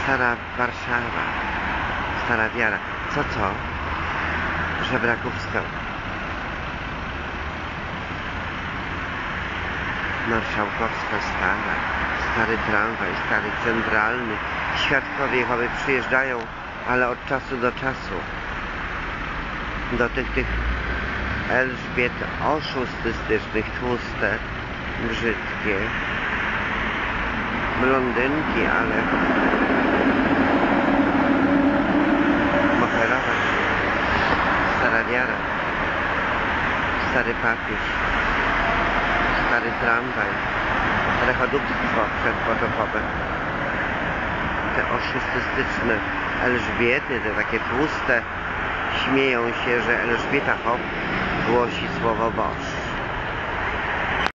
Stara Warszawa, stara wiara. Co? Żebrakówska. Marszałkowska stara. Stary tramwaj, stary centralny. Świadkowie Jehowy przyjeżdżają, ale od czasu do czasu. Do tych Elżbiet oszustystycznych, tłuste, brzydkie, blondynki, ale moherowe, stara wiara, stary papież, stary tramwaj, rechodówstwo przedpotopowe, te oszustystyczne Elżbiety, te takie tłuste, śmieją się, że Elżbieta Hoff głosi słowo Boże.